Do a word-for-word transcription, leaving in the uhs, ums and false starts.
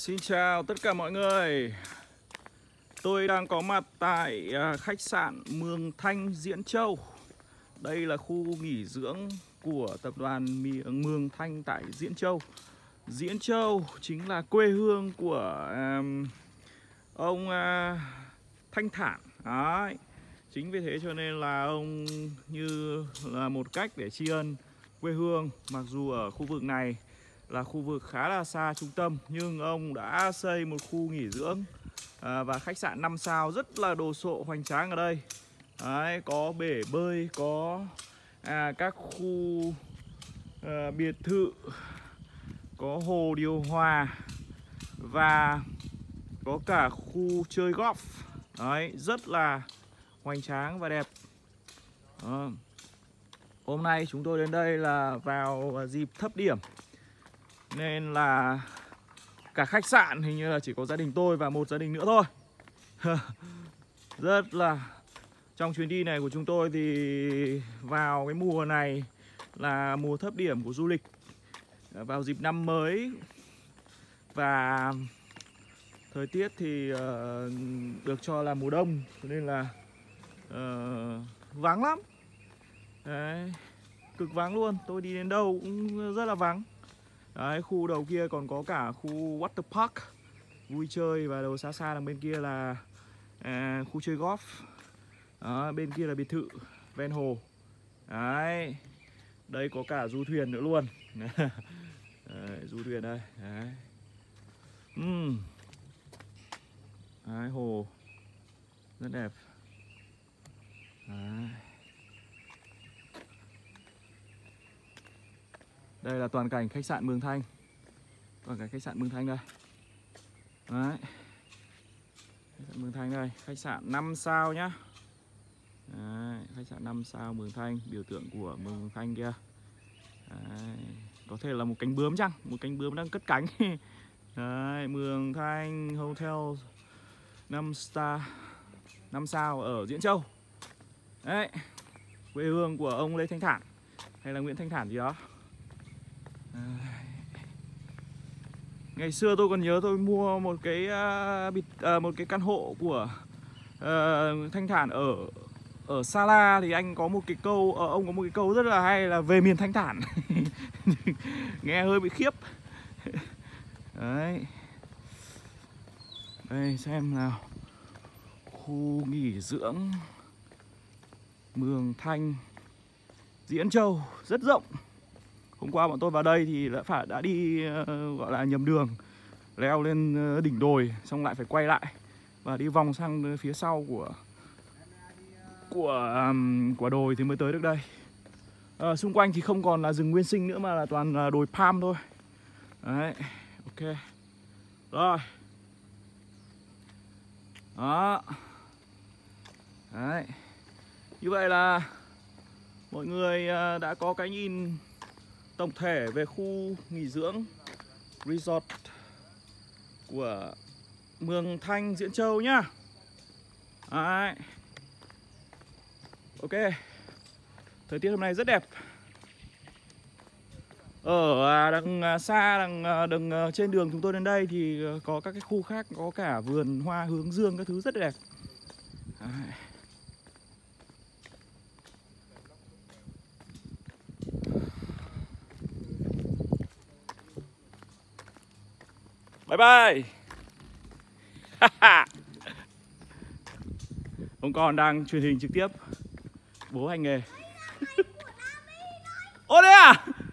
Xin chào tất cả mọi người. Tôi đang có mặt tại khách sạn Mường Thanh, Diễn Châu. Đây là khu nghỉ dưỡng của tập đoàn Mường Thanh tại Diễn Châu. Diễn Châu chính là quê hương của um, ông uh, Thanh Thản. Đấy. Chính vì thế cho nên là ông như là một cách để tri ân quê hương. Mặc dù ở khu vực này là khu vực khá là xa trung tâm, nhưng ông đã xây một khu nghỉ dưỡng à, và khách sạn năm sao rất là đồ sộ hoành tráng ở đây. Đấy, có bể bơi, có à, các khu à, biệt thự, có hồ điều hòa và có cả khu chơi golf. Đấy, rất là hoành tráng và đẹp. Đó. Hôm nay chúng tôi đến đây là vào dịp thấp điểm, nên là cả khách sạn hình như là chỉ có gia đình tôi và một gia đình nữa thôi. Rất là trong chuyến đi này của chúng tôi thì vào cái mùa này là mùa thấp điểm của du lịch, vào dịp năm mới, và thời tiết thì uh, được cho là mùa đông, cho nên là uh, vắng lắm. Đấy, cực vắng luôn. Tôi đi đến đâu cũng rất là vắng. Đấy, khu đầu kia còn có cả khu water park vui chơi, và đầu xa xa đằng bên kia là à, khu chơi golf. Đó, bên kia là biệt thự ven hồ. Đấy, đây có cả du thuyền nữa luôn. Đấy, du thuyền đây. Đấy. Uhm. Đấy, hồ rất đẹp. Đấy. Đây là toàn cảnh khách sạn Mường Thanh. Toàn cảnh khách sạn Mường Thanh đây. Đấy. Khách sạn Mường Thanh đây, khách sạn năm sao nhá. Đấy, khách sạn năm sao Mường Thanh, biểu tượng của Mường Thanh kia. Đấy. Có thể là một cánh bướm chăng? Một cánh bướm đang cất cánh. Đấy, Mường Thanh Hotel năm star, năm sao ở Diễn Châu. Đấy, quê hương của ông Lê Thanh Thản hay là Nguyễn Thanh Thản gì đó. Ngày xưa tôi còn nhớ tôi mua một cái uh, bịt, uh, một cái căn hộ của uh, Thanh Thản ở ở Sa La, thì anh có một cái câu uh, ông có một cái câu rất là hay là về miền Thanh Thản. Nghe hơi bị khiếp. Đấy. Đây xem nào. Khu nghỉ dưỡng Mường Thanh, Diễn Châu rất rộng. Hôm qua bọn tôi vào đây thì đã phải đã đi uh, gọi là nhầm đường, leo lên uh, đỉnh đồi, xong lại phải quay lại và đi vòng sang phía sau của của um, của đồi thì mới tới được đây. Uh, xung quanh thì không còn là rừng nguyên sinh nữa mà là toàn là đồi palm thôi. Đấy, ok. Rồi. Đó. Đấy. Như vậy là mọi người uh, đã có cái nhìn tổng thể về khu nghỉ dưỡng resort của Mường Thanh, Diễn Châu nhá. Đấy. Ok. Thời tiết hôm nay rất đẹp. Ở đằng xa, đằng, đằng trên đường chúng tôi đến đây thì có các cái khu khác, có cả vườn hoa hướng dương các thứ rất đẹp. Đấy. Bye bye. Ông con đang truyền hình trực tiếp bố hành nghề. Ô đấy à?